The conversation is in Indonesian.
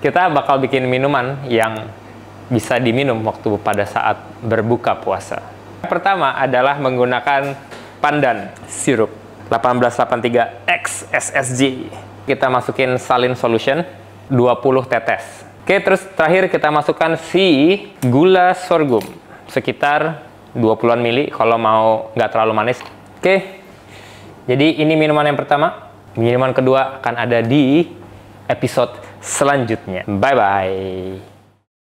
Kita bakal bikin minuman yang bisa diminum waktu pada saat berbuka puasa. Yang pertama adalah menggunakan pandan sirup 1883X SSG. Kita masukin saline solution 20 tetes. Oke, terus terakhir kita masukkan si gula sorghum sekitar 20-an mili kalau mau nggak terlalu manis. Oke, jadi ini minuman yang pertama. Minuman kedua akan ada di episode selanjutnya. Bye-bye.